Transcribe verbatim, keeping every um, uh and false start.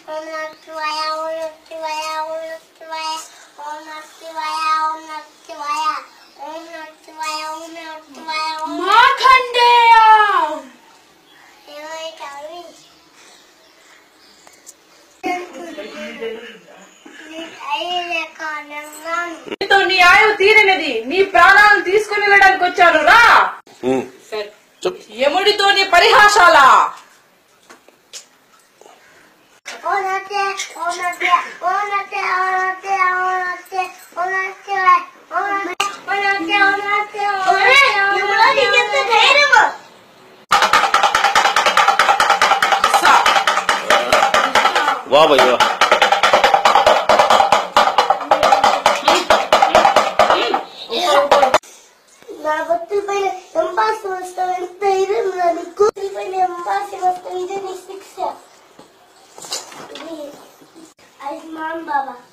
నీతో నీ ఆయు తీరనిది నీ ప్రాణాలను తీసుకుని వెళ్ళడానికి వచ్చాను రా. యముడితో నీ పరిహాసాల वाह भाई वाह నా బొత్తుల పైన ఎంపాసి వస్తావు ఎంత ఇది నీ కూతురి పైన ఎంపాసి వస్తావు ఇది నీ శిక్ష. ఇది ఆయుష్మాన్ బాబా.